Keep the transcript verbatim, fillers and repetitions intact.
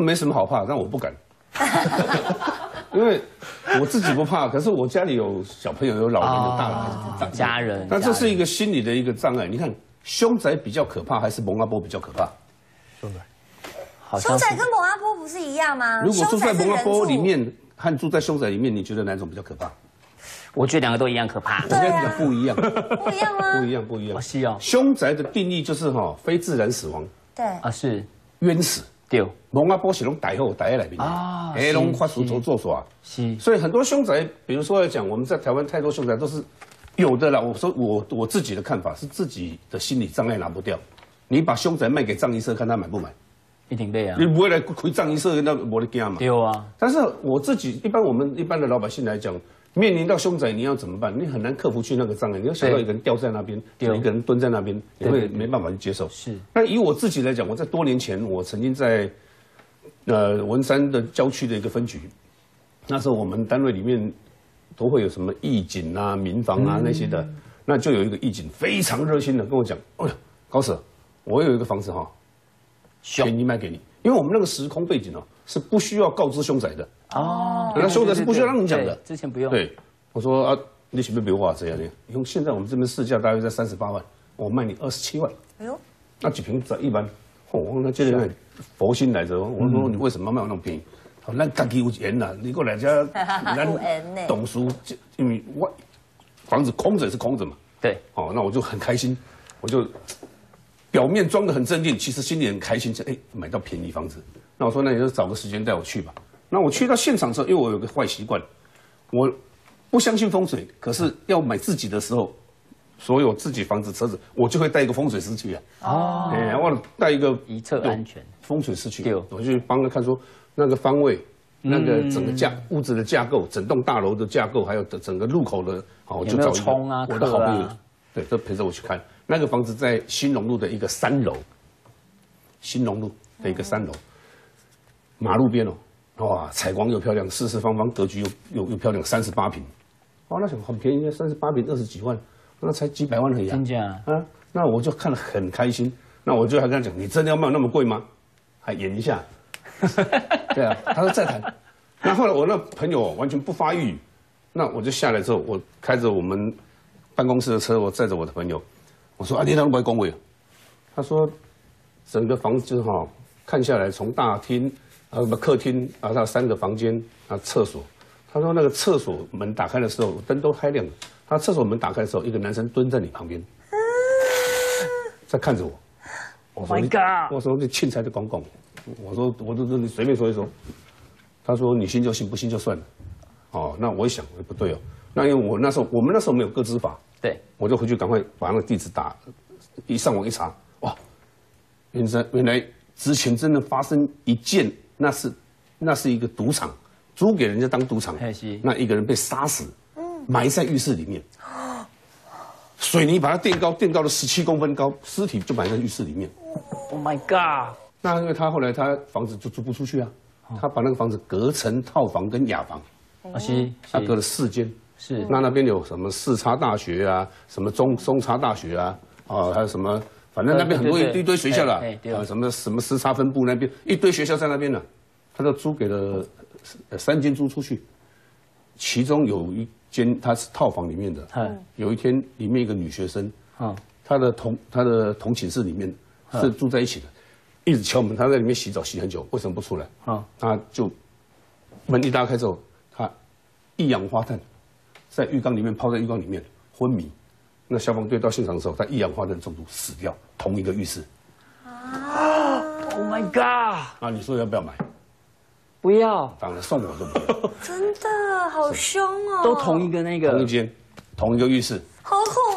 没什么好怕，但我不敢，因为我自己不怕，可是我家里有小朋友、有老人、有大人、 家人， 那这是一个心理的一个障碍。你看，凶宅比较可怕，还是蒙阿波比较可怕？ 凶宅。 凶宅跟蒙阿波不是一样吗？ 如果住在蒙阿波里面和住在凶宅里面，你觉得哪种比较可怕？ 我觉得两个都一样可怕。 我跟你讲不一样， 不一样吗？ 不一样，不一样。 是哦。 凶宅的定义就是哈非自然死亡， 对啊是冤死。 对。 蒙阿波是拢逮后逮在那边啊，哎拢快速做做耍。 是。所以很多凶宅，比如说来讲，我们在台湾太多凶宅都是有的啦。我说我我自己的看法是自己的心理障碍拿不掉，你把凶宅卖给葬仪社，看他买不买。 一定对啊！ 你不会来开葬仪社，那我的惊嘛。 对啊。 但是我自己一般我们一般的老百姓来讲，面临到凶宅，你要怎么办？你很难克服去那个障碍。你要想到一个人吊在那边，一个人蹲在那边，你会没办法去接受。 是。 那以我自己来讲，我在多年前，我曾经在呃文山的郊区的一个分局，那时候我们单位里面都会有什么义警啊、民防啊那些的，那就有一个义警非常热心的跟我讲：“哎呀，高 Sir， 我有一个房子哈。” 便宜卖给你，因为我们那个时空背景哦，是不需要告知凶宅的哦。那凶宅是不需要让你讲的， 之前不用。 对，我说啊，你是不是比我这样呢？因为现在我们这边市价大约在三十八万，我卖你二十七万。哎呦，那几瓶在一般，哦，那这人佛心来着。我说你为什么卖我那么便宜？他说咱家己有钱呐，你过来家，咱董事，因为我房子空着也是空着嘛。 对， 哦，那我就很开心，我就。 表面装得很镇定，其实心里很开心，哎，买到便宜房子。那我说，那你就找个时间带我去吧。那我去到现场之后，因为我有个坏习惯，我不相信风水，可是要买自己的时候，所有自己房子、车子，我就会带一个风水师去啊。哦。哎，我带一个一侧安全风水师去，我去帮他看说那个方位、那个整个架屋子的架构、整栋大楼的架构，还有整个入口的，好，我就找一个我的好朋友，对，都陪着我去看。 那个房子在兴隆路的一个三楼，兴隆路的一个三楼，马路边哦，哇，采光又漂亮，四四方方，格局又又又漂亮，三十八平，哦，那想很便宜，三十八平二十几万，那才几百万而已啊， 真假啊？那我就看了很开心，那我就还跟他讲，你真的要卖那么贵吗？还演一下，对啊，他说再谈。那后来我那朋友完全不发一语，那我就下来之后，我开着我们办公室的车，我载着我的朋友。 我说啊，你那不会恭维？他说，整个房子哈，看下来从大厅啊不客厅啊到三个房间啊厕所，他说那个厕所门打开的时候灯都开亮了，他厕所门打开的时候，一个男生蹲在你旁边，在看着我。我说 ，My God！ 我说你钦差的公公，我说我都你随便说一说。他说你信就信，不信就算了。哦，那我一想不对哦，那因为我那时候我们那时候没有个资法。 对， 我就回去赶快把那个地址打，一上网一查，哇，原来原来之前真的发生一件，那是那是一个赌场，租给人家当赌场，那一个人被杀死，埋在浴室里面，水泥把它垫高，垫高了十七公分高，尸体就埋在浴室里面。 Oh my god！ 那因为他后来他房子就租不出去啊，他把那个房子隔成套房跟雅房， 啊是， 他隔了四间。 是， 那那边有什么四叉大学啊，什么中中叉大学啊，啊，还有什么，反正那边很多一堆学校啦，啊，什么什么四叉分部那边一堆学校在那边呢，他都租给了三间租出去，其中有一间它是套房里面的，有一天里面一个女学生，她的同她的同寝室里面是住在一起的，一直敲门，她在里面洗澡洗很久，为什么不出来？啊，她就门一打开之后，她一氧化碳。 在浴缸里面泡在浴缸里面昏迷，那消防队到现场的时候，他一氧化碳中毒死掉，同一个浴室。 啊 ！Oh my god！ 那你说要不要买？ 不要， 当然送我都不要。 真的好凶哦！ 都同一个那个， 同一间，同一个浴室。 好恐